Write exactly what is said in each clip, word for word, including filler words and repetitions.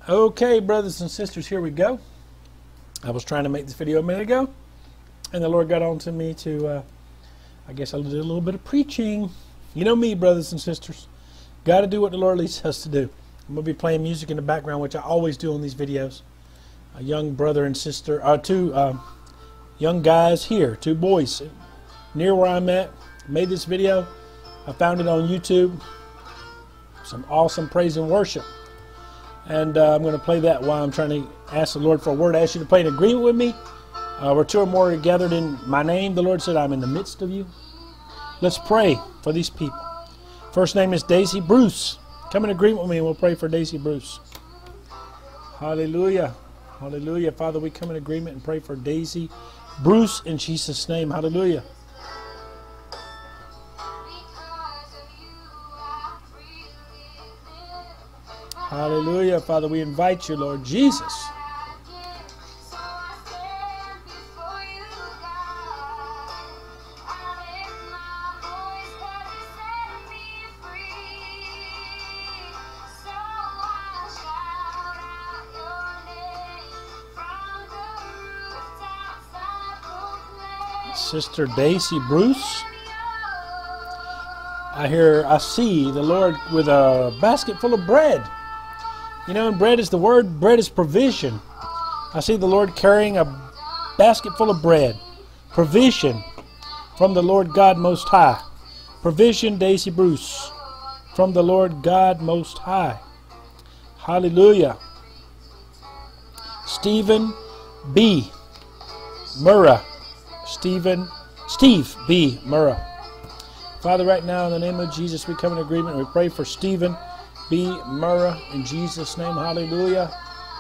Okay, brothers and sisters, here we go. I was trying to make this video a minute ago, and the Lord got on to me to, uh, I guess I did a little bit of preaching. You know me, brothers and sisters. Got to do what the Lord leads us to do. I'm going to be playing music in the background, which I always do on these videos. A young brother and sister, uh, two uh, young guys here, two boys, near where I'm at, made this video. I found it on YouTube. Some awesome praise and worship. And uh, I'm going to play that while I'm trying to ask the Lord for a word. I ask you to play in agreement with me. Uh, where two or more are gathered in my name, the Lord said, I'm in the midst of you. Let's pray for these people. First name is Daisy Bruce. Come in agreement with me and we'll pray for Daisy Bruce. Hallelujah. Hallelujah. Father, we come in agreement and pray for Daisy Bruce in Jesus' name. Hallelujah. Hallelujah. Father, we invite you, Lord Jesus. Sister Daisy Bruce. I hear, I see the Lord with a basket full of bread. You know, and bread is the word, bread is provision. I see the Lord carrying a basket full of bread. Provision from the Lord God Most High. Provision, Daisy Bruce, from the Lord God Most High. Hallelujah. Stephen B. Murrah. Stephen, Steve B. Murrah. Father, right now in the name of Jesus, we come in agreement and we pray for Stephen B. Murrah in Jesus' name. Hallelujah.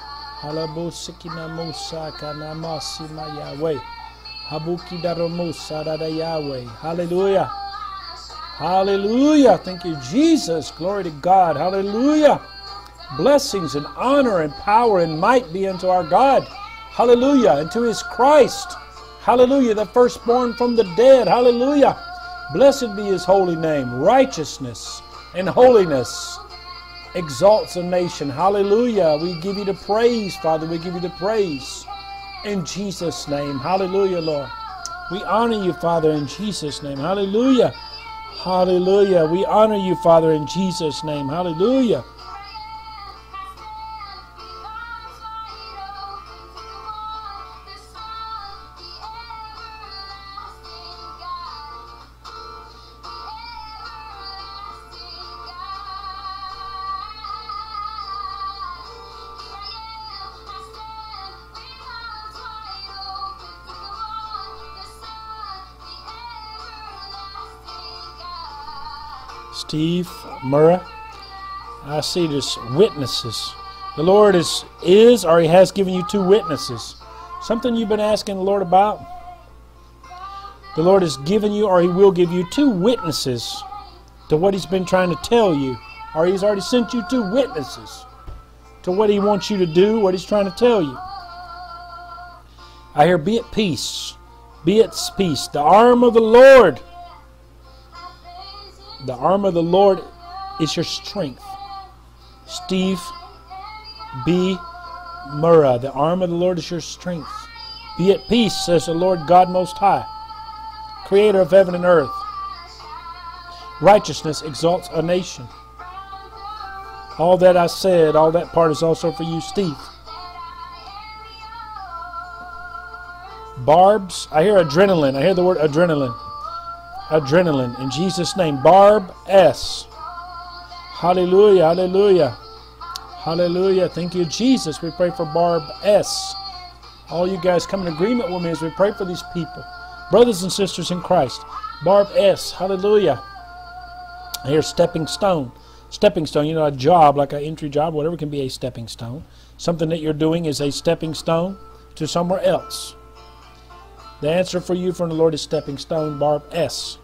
Hallelujah. Hallelujah. Thank you, Jesus. Glory to God. Hallelujah. Blessings and honor and power and might be unto our God. Hallelujah. And to his Christ. Hallelujah. The firstborn from the dead. Hallelujah. Blessed be his holy name. Righteousness and holiness exalts a nation. Hallelujah. We give you the praise, Father. We give you the praise in Jesus' name. Hallelujah, Lord. We honor you, Father, in Jesus' name. Hallelujah. Hallelujah. We honor you, Father, in Jesus' name. Hallelujah. Steve Murrah. I see this witnesses. The Lord is, is or he has given you two witnesses. Something you've been asking the Lord about. The Lord has given you or he will give you two witnesses to what he's been trying to tell you. Or he's already sent you two witnesses to what he wants you to do, what he's trying to tell you. I hear, be at peace. Be at peace. The arm of the Lord. The arm of the Lord is your strength. Steve B. Murrah. The arm of the Lord is your strength. Be at peace, says the Lord God Most High, creator of heaven and earth. Righteousness exalts a nation. All that I said, all that part is also for you, Steve. Barbs. I hear adrenaline. I hear the word adrenaline. Adrenaline in Jesus' name. Barb S. Hallelujah. Hallelujah. Hallelujah. Thank you, Jesus. We pray for Barb S. All you guys come in agreement with me as we pray for these people. Brothers and sisters in Christ. Barb S. Hallelujah. I hear stepping stone. Stepping stone, you know, a job, like an entry job, whatever can be a stepping stone. Something that you're doing is a stepping stone to somewhere else. The answer for you from the Lord is stepping stone, Barb S.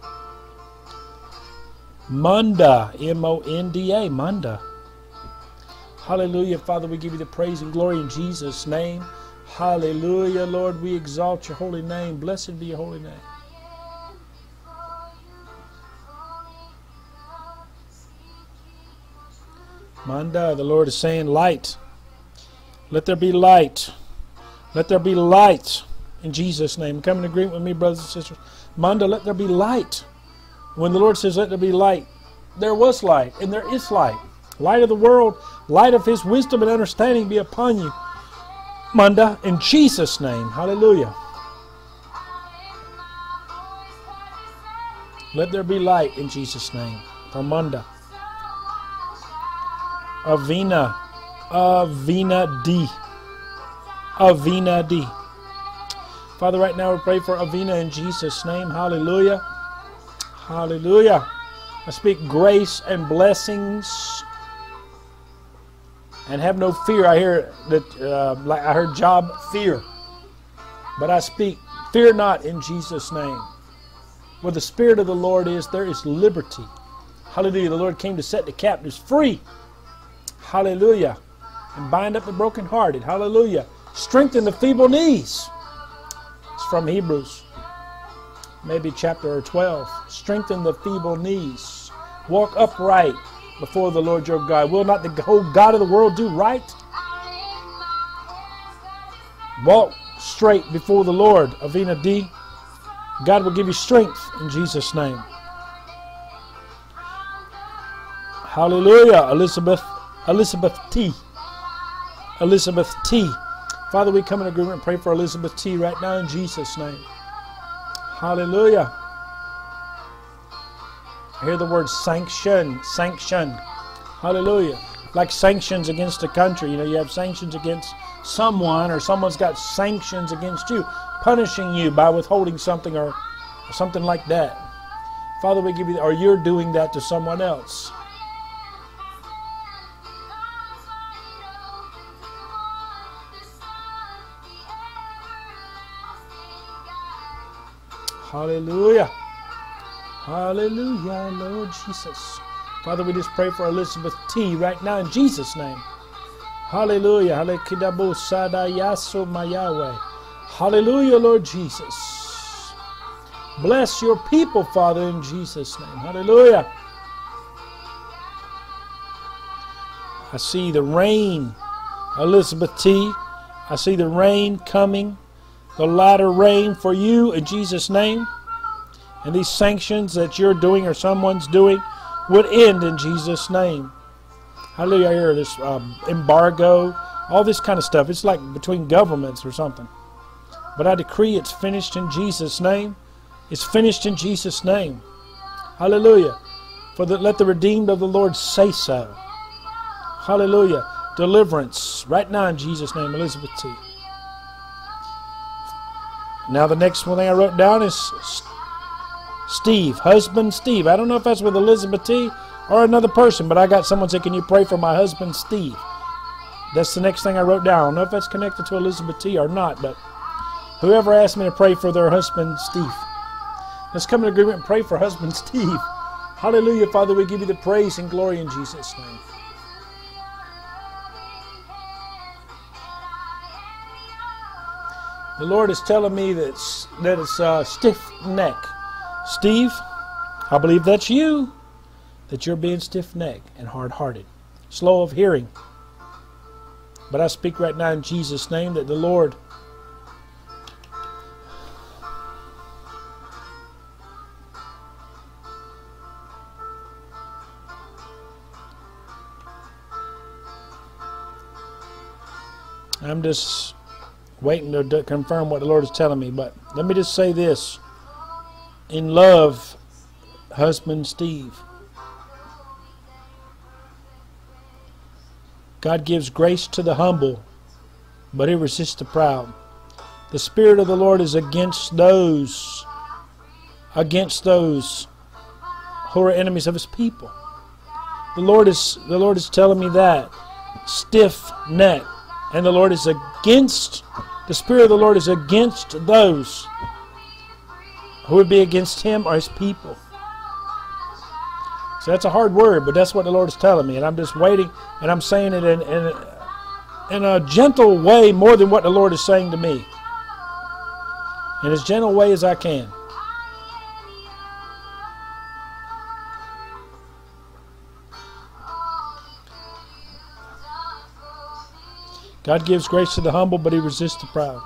Munda, M O N D A, Munda. Hallelujah, Father, we give you the praise and glory in Jesus' name. Hallelujah, Lord, we exalt your holy name. Blessed be your holy name. Manda, the Lord is saying light. Let there be light. Let there be light in Jesus' name. Come in agreement with me, brothers and sisters. Manda, let there be light. When the Lord says, let there be light, there was light, and there is light. Light of the world, light of His wisdom and understanding be upon you. Manda, in Jesus' name. Hallelujah. Let there be light in Jesus' name. For Manda. Avina. Avina D. Avina D. Father, right now we pray for Avina in Jesus' name. Hallelujah. Hallelujah. I speak grace and blessings. And have no fear. I hear that, uh, like I heard job fear. But I speak, fear not in Jesus' name. Where the Spirit of the Lord is, there is liberty. Hallelujah. The Lord came to set the captives free. Hallelujah. And bind up the brokenhearted. Hallelujah. Strengthen the feeble knees. It's from Hebrews. Maybe chapter twelve. Strengthen the feeble knees. Walk upright before the Lord your God. Will not the whole God of the world do right? Walk straight before the Lord. Avina D. God will give you strength in Jesus' name. Hallelujah. Elizabeth, Elizabeth T. Elizabeth T. Father, we come in agreement and pray for Elizabeth T. right now in Jesus' name. Hallelujah. I hear the word sanction. Sanction. Hallelujah. Like sanctions against a country. You know, you have sanctions against someone, or someone's got sanctions against you, punishing you by withholding something, or, or something like that. Father, we give you, or you're doing that to someone else. Hallelujah. Hallelujah, Lord Jesus. Father, we just pray for Elizabeth T. right now in Jesus' name. Hallelujah. Hallelujah, Lord Jesus. Bless your people, Father, in Jesus' name. Hallelujah. I see the rain, Elizabeth T. I see the rain coming, the latter rain for you in Jesus' name. And these sanctions that you're doing or someone's doing would end in Jesus' name. Hallelujah. I hear this um, embargo, all this kind of stuff. It's like between governments or something. But I decree it's finished in Jesus' name. It's finished in Jesus' name. Hallelujah. For the, let the redeemed of the Lord say so. Hallelujah. Deliverance right now in Jesus' name. Elizabeth T. Now the next one thing I wrote down is Steve, husband Steve. I don't know if that's with Elizabeth T. or another person, but I got someone saying, can you pray for my husband Steve? That's the next thing I wrote down. I don't know if that's connected to Elizabeth T. or not, but whoever asked me to pray for their husband Steve. Let's come in agreement and pray for husband Steve. Hallelujah, Father, we give you the praise and glory in Jesus' name. The Lord is telling me that it's, that it's uh, stiff neck. Steve, I believe that's you, that you're being stiff-necked and hard-hearted, slow of hearing. But I speak right now in Jesus' name that the Lord I'm just waiting to confirm what the Lord is telling me, but let me just say this. In love, husband Steve, God gives grace to the humble, but He resists the proud. The Spirit of the Lord is against those, against those who are enemies of His people. The Lord is, the Lord is telling me that. Stiff neck. And the Lord is against, the Spirit of the Lord is against those who would be against Him or His people. So that's a hard word, but that's what the Lord is telling me. And I'm just waiting, and I'm saying it in, in, in a gentle way more than what the Lord is saying to me. In as gentle way as I can. God gives grace to the humble, but He resists the proud.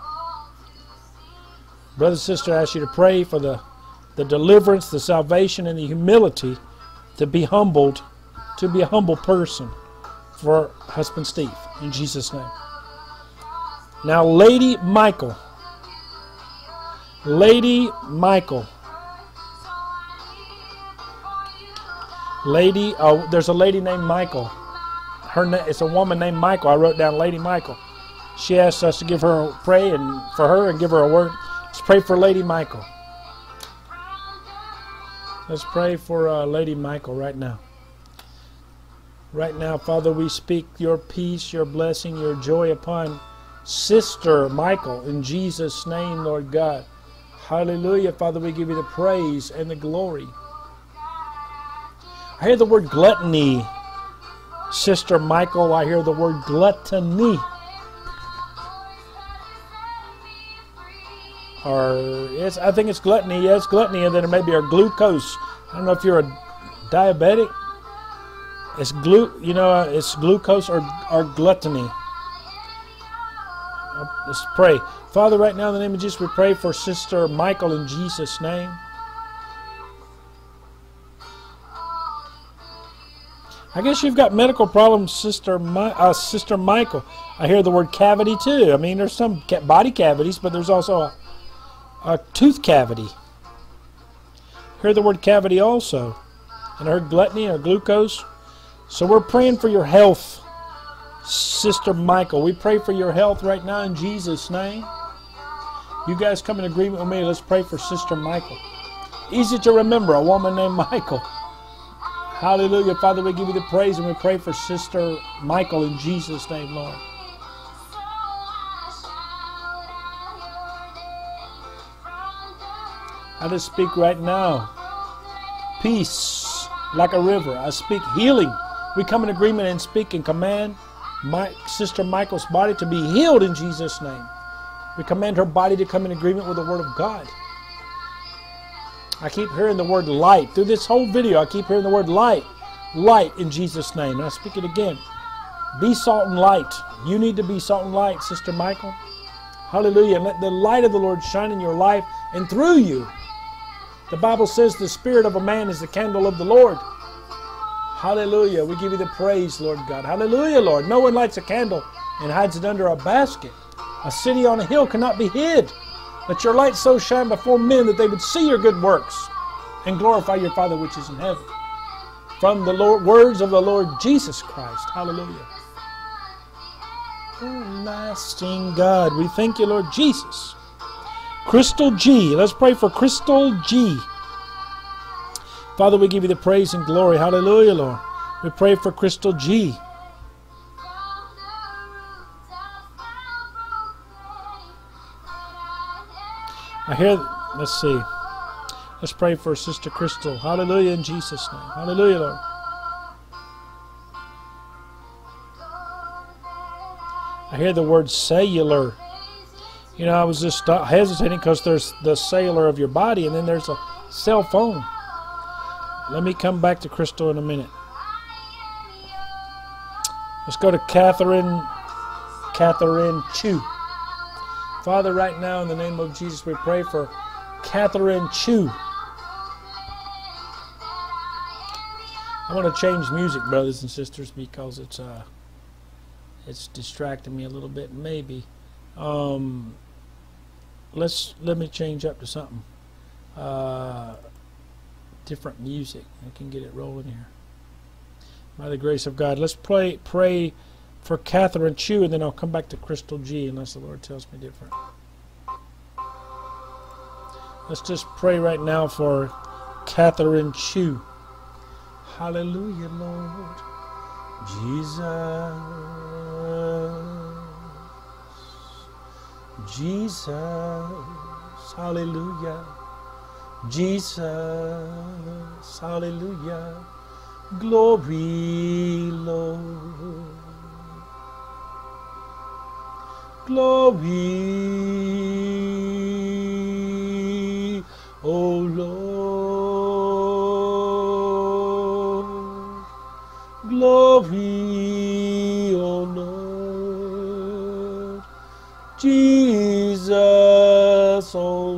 Brother and sister, I ask you to pray for the, the deliverance, the salvation, and the humility to be humbled, to be a humble person for husband Steve, in Jesus' name. Now, Lady Michael. Lady Michael. Lady, oh, there's a lady named Michael. Her na it's a woman named Michael. I wrote down Lady Michael. She asked us to give her, pray and for her and give her a word. Let's pray for Lady Michael. Let's pray for uh, Lady Michael right now. Right now, Father, we speak your peace, your blessing, your joy upon Sister Michael in Jesus' name, Lord God. Hallelujah, Father, we give you the praise and the glory. I hear the word gluttony. Sister Michael, I hear the word gluttony. Or it's, I think it's gluttony. Yes, gluttony, and then it may be our glucose. I don't know if you're a diabetic. It's glu, you know, it's glucose or, or gluttony. Let's pray. Father, right now in the name of Jesus, we pray for Sister Michael in Jesus' name. I guess you've got medical problems, Sister Mi uh, Sister Michael. I hear the word cavity too. I mean, there's some ca body cavities, but there's also a, a tooth cavity. I hear the word cavity also. And I heard gluttony or glucose. So we're praying for your health, Sister Michael. We pray for your health right now in Jesus' name. You guys come in agreement with me. Let's pray for Sister Michael. Easy to remember, a woman named Michael. Hallelujah. Father, we give you the praise and we pray for Sister Michael in Jesus' name, Lord. I just speak right now. Peace like a river. I speak healing. We come in agreement and speak and command my Sister Michael's body to be healed in Jesus' name. We command her body to come in agreement with the Word of God. I keep hearing the word light. Through this whole video, I keep hearing the word light. Light in Jesus' name. And I speak it again. Be salt and light. You need to be salt and light, Sister Michael. Hallelujah. And let the light of the Lord shine in your life and through you. The Bible says the spirit of a man is the candle of the Lord. Hallelujah. We give you the praise, Lord God. Hallelujah, Lord. No one lights a candle and hides it under a basket. A city on a hill cannot be hid. Let your light so shine before men that they would see your good works and glorify your Father which is in heaven. From the Lord, words of the Lord Jesus Christ. Hallelujah. Everlasting God, we thank you, Lord Jesus. Crystal G. Let's pray for Crystal G. Father, we give you the praise and glory. Hallelujah, Lord. We pray for Crystal G. I hear, let's see. Let's pray for Sister Crystal. Hallelujah in Jesus' name. Hallelujah, Lord. I hear the word cellular. You know, I was just hesitating because there's the cellular of your body and then there's a cell phone. Let me come back to Crystal in a minute. Let's go to Catherine, Catherine Chu. Father, right now in the name of Jesus, we pray for Catherine Chu. I want to change music, brothers and sisters, because it's uh, it's distracting me a little bit. Maybe um, let's let me change up to something uh, different music. I can get it rolling here. By the grace of God, let's pray pray for Catherine Chu, and then I'll come back to Crystal G unless the Lord tells me different. Let's just pray right now for Catherine Chu. Hallelujah, Lord Jesus. Jesus. Hallelujah. Jesus. Hallelujah. Glory, Lord. Glory, O Lord. Glory, O Lord. Jesus, oh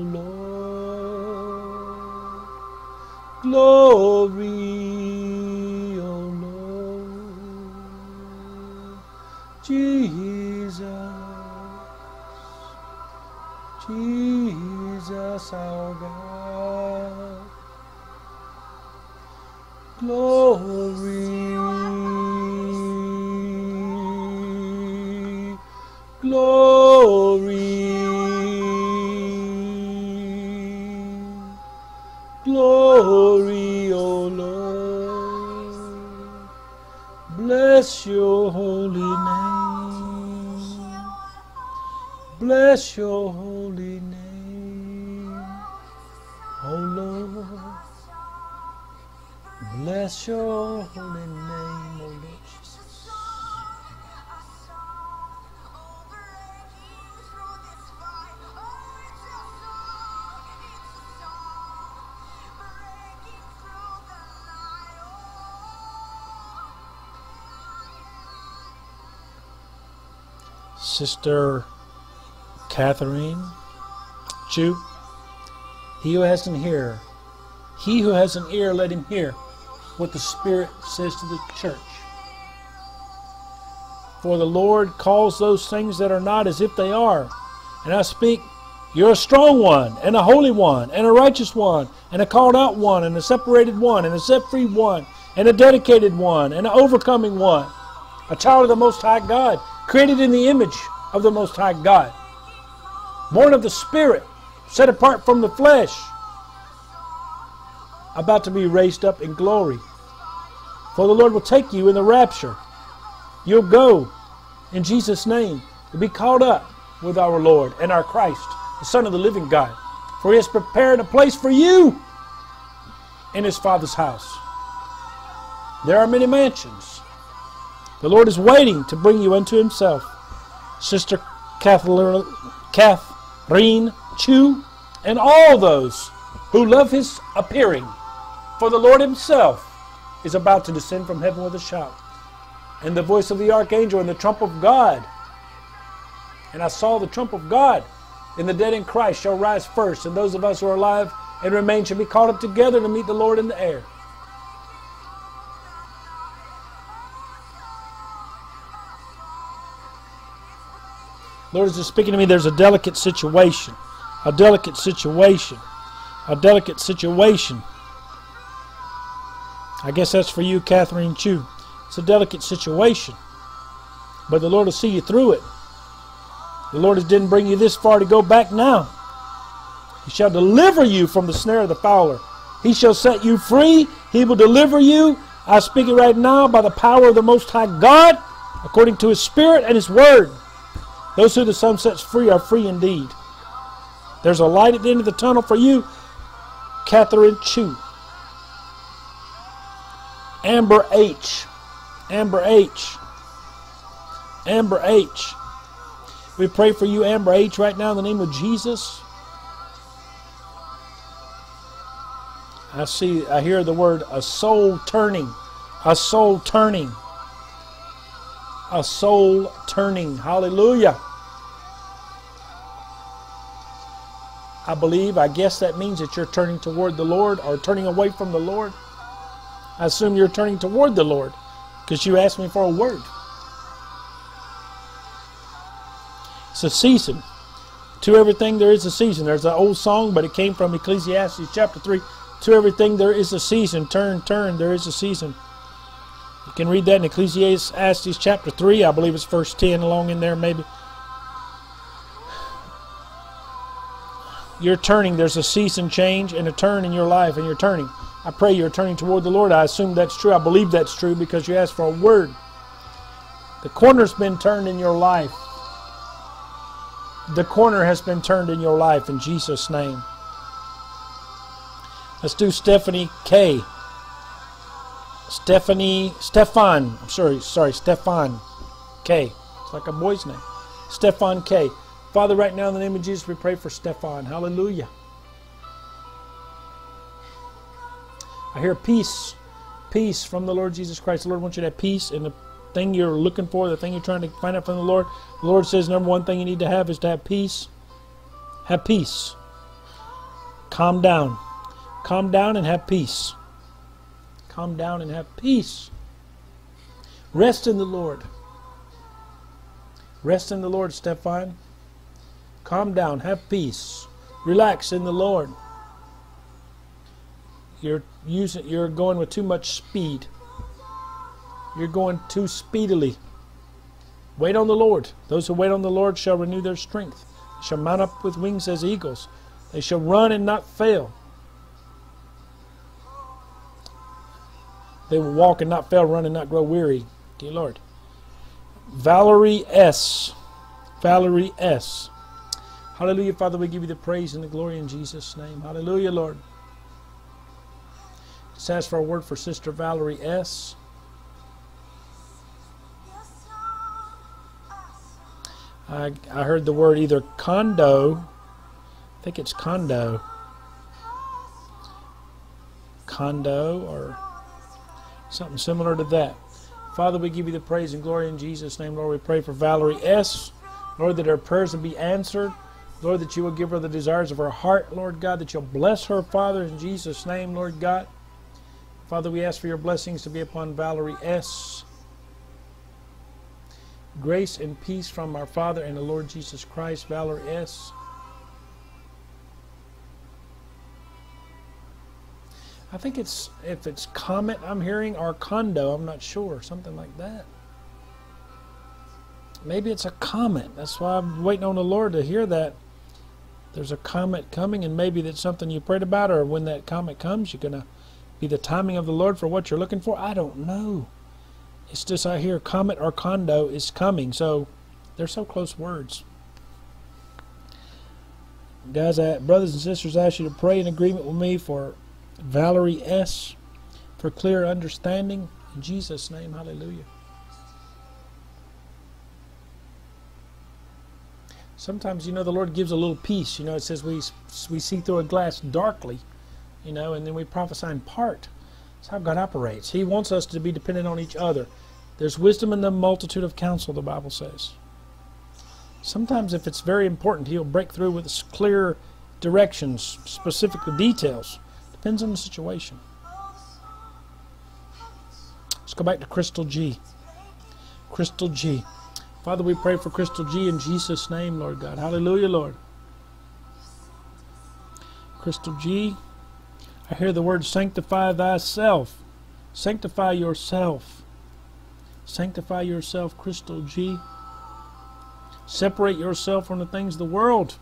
Lord, glory, oh Lord, Jesus, Jesus, our God, glory, glory, glory, O Lord, bless your holy name, bless your holy name, O Lord, bless your holy name, O Lord Jesus. Sister Catherine Chu, he who has an ear, he who has an ear, let him hear what the Spirit says to the church. For the Lord calls those things that are not as if they are. And I speak, you're a strong one, and a holy one, and a righteous one, and a called out one, and a separated one, and a set free one, and a dedicated one, and an overcoming one. A child of the Most High God, created in the image of the Most High God. Born of the Spirit, set apart from the flesh, about to be raised up in glory. For the Lord will take you in the rapture. You'll go in Jesus' name to be caught up with our Lord and our Christ, the Son of the living God. For He has prepared a place for you in His Father's house. There are many mansions. The Lord is waiting to bring you unto Himself. Sister Catherine Chu, and all those who love His appearing. For the Lord Himself is about to descend from heaven with a shout, and the voice of the archangel, and the trump of God. And I saw the trump of God, and the dead in Christ shall rise first, and those of us who are alive and remain shall be caught up together to meet the Lord in the air. Lord is just speaking to me. There's a delicate situation. A delicate situation. A delicate situation. I guess that's for you, Catherine Chu. It's a delicate situation. But the Lord will see you through it. The Lord didn't bring you this far to go back now. He shall deliver you from the snare of the fowler. He shall set you free. He will deliver you. I speak it right now by the power of the Most High God, according to His Spirit and His Word. Those who the Son sets free are free indeed. There's a light at the end of the tunnel for you, Catherine Chu. Amber H. Amber H. Amber H. We pray for you, Amber H, right now in the name of Jesus. I see, I hear the word a soul turning. A soul turning. A soul turning. Hallelujah. I believe, I guess that means that you're turning toward the Lord or turning away from the Lord. I assume you're turning toward the Lord because you asked me for a word. It's a season. To everything there is a season. There's an old song, but it came from Ecclesiastes chapter three. To everything there is a season. Turn, turn, there is a season. You can read that in Ecclesiastes chapter three. I believe it's verse ten along in there maybe. You're turning. There's a season change and a turn in your life, and you're turning. I pray you're turning toward the Lord. I assume that's true. I believe that's true because you asked for a word. The corner's been turned in your life. The corner has been turned in your life in Jesus' name. Let's do Stephanie K. Stephanie, Stefan, I'm sorry, sorry, Stefan K. It's like a boy's name. Stefan K. Father, right now in the name of Jesus, we pray for Stefan. Hallelujah. I hear peace, peace from the Lord Jesus Christ. The Lord wants you to have peace in the thing you're looking for, the thing you're trying to find out from the Lord. The Lord says number one thing you need to have is to have peace. Have peace. Calm down. Calm down and have peace. Calm down and have peace. Rest in the Lord. Rest in the Lord, Stefan. Calm down. Have peace. Relax in the Lord. You're using. You're going with too much speed. You're going too speedily. Wait on the Lord. Those who wait on the Lord shall renew their strength. They shall mount up with wings as eagles. They shall run and not fail. They will walk and not fail, run and not grow weary. Dear Lord. Valerie S. Valerie S. Hallelujah, Father, we give you the praise and the glory in Jesus' name. Hallelujah, Lord. Just ask for a word for Sister Valerie S. I, I heard the word either condo, I think it's condo, condo or something similar to that. Father, we give you the praise and glory in Jesus' name. Lord, we pray for Valerie S. Lord, that her prayers will be answered. Lord, that you will give her the desires of her heart, Lord God, that you'll bless her, Father, in Jesus' name, Lord God. Father, we ask for your blessings to be upon Valerie S. Grace and peace from our Father and the Lord Jesus Christ, Valerie S. I think it's, if it's comet I'm hearing, or condo, I'm not sure, something like that. Maybe it's a comet. That's why I'm waiting on the Lord to hear that. There's a comet coming, and maybe that's something you prayed about, or when that comet comes, you're going to be the timing of the Lord for what you're looking for. I don't know. It's just I hear comet or condo is coming, so they're so close words. Guys, I, brothers and sisters, I ask you to pray in agreement with me for Valerie S. for clear understanding. In Jesus' name, hallelujah. Sometimes, you know, the Lord gives a little peace. You know, it says we, we see through a glass darkly, you know, and then we prophesy in part. That's how God operates. He wants us to be dependent on each other. There's wisdom in the multitude of counsel, the Bible says. Sometimes if it's very important, He'll break through with clear directions, specific details. Depends on the situation. Let's go back to Crystal G. Crystal G. Father, we pray for Crystal G in Jesus' name, Lord God. Hallelujah, Lord. Crystal G. I hear the word sanctify thyself. Sanctify yourself. Sanctify yourself, Crystal G. Separate yourself from the things of the world.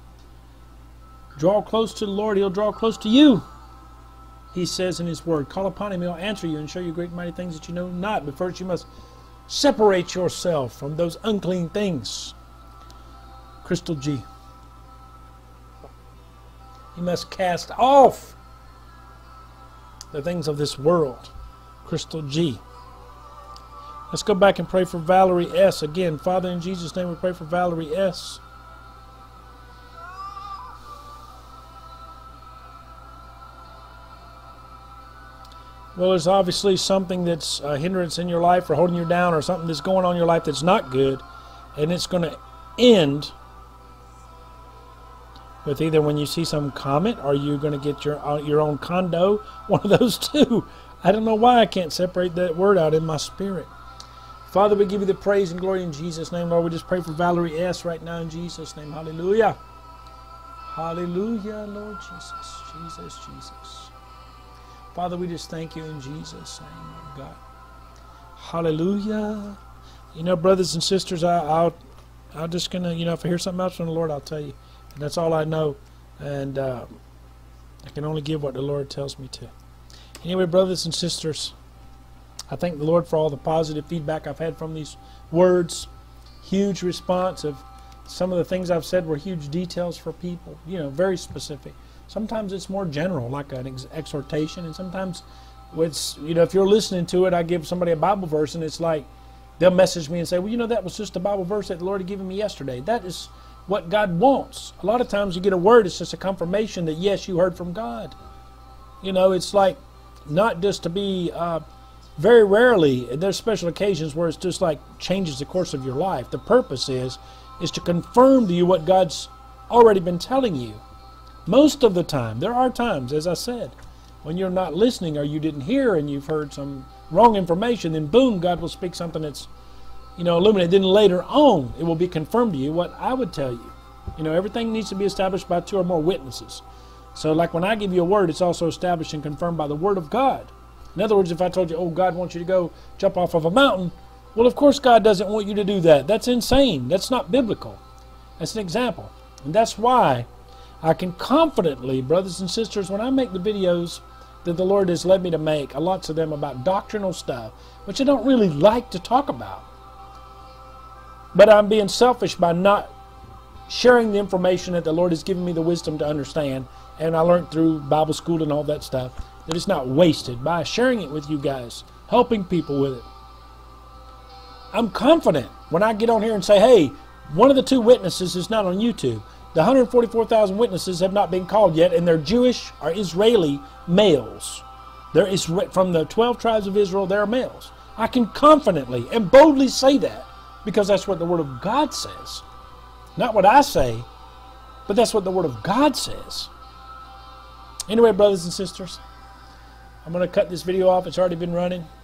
Draw close to the Lord, He'll draw close to you. He says in His word, call upon Him, He'll answer you and show you great and mighty things that you know not. But first you must separate yourself from those unclean things. Crystal G. You must cast off the things of this world. Crystal G. Let's go back and pray for Valerie S. again. Father, in Jesus' name, we pray for Valerie S. Well, there's obviously something that's a hindrance in your life or holding you down, or something that's going on in your life that's not good, and it's going to end with either when you see some comet or you're going to get your, uh, your own condo, one of those two. I don't know why I can't separate that word out in my spirit. Father, we give you the praise and glory in Jesus' name. Lord, we just pray for Valerie S. right now in Jesus' name. Hallelujah. Hallelujah, Lord Jesus. Jesus, Jesus. Father, we just thank you in Jesus' name, Lord God. Hallelujah. You know, brothers and sisters, I, I'll, I'm just going to, you know, if I hear something else from the Lord, I'll tell you. And that's all I know. And uh, I can only give what the Lord tells me to. Anyway, brothers and sisters, I thank the Lord for all the positive feedback I've had from these words. Huge response of some of the things I've said were huge details for people, you know, very specific. Sometimes it's more general, like an ex exhortation, and sometimes it's, you know, if you're listening to it, I give somebody a Bible verse, and it's like they'll message me and say, well, you know, that was just a Bible verse that the Lord had given me yesterday. That is what God wants. A lot of times you get a word, it's just a confirmation that, yes, you heard from God. You know, it's like not just to be uh, very rarely, and there's special occasions where it's just like changes the course of your life. The purpose is, is to confirm to you what God's already been telling you. Most of the time, there are times, as I said, when you're not listening or you didn't hear and you've heard some wrong information, then boom, God will speak something that's, you know, illuminated. Then later on, it will be confirmed to you what I would tell you. You know, everything needs to be established by two or more witnesses. So like when I give you a word, it's also established and confirmed by the Word of God. In other words, if I told you, oh, God wants you to go jump off of a mountain, well, of course God doesn't want you to do that. That's insane. That's not biblical. That's an example. And that's why I can confidently, brothers and sisters, when I make the videos that the Lord has led me to make, lots of them about doctrinal stuff, which I don't really like to talk about. But I'm being selfish by not sharing the information that the Lord has given me the wisdom to understand, and I learned through Bible school and all that stuff, that it's not wasted by sharing it with you guys, helping people with it. I'm confident when I get on here and say, hey, one of the two witnesses is not on YouTube. The one hundred forty-four thousand witnesses have not been called yet, and they're Jewish or Israeli males. There is from the twelve tribes of Israel, they are males. I can confidently and boldly say that because that's what the Word of God says. Not what I say, but that's what the Word of God says. Anyway, brothers and sisters, I'm going to cut this video off. It's already been running.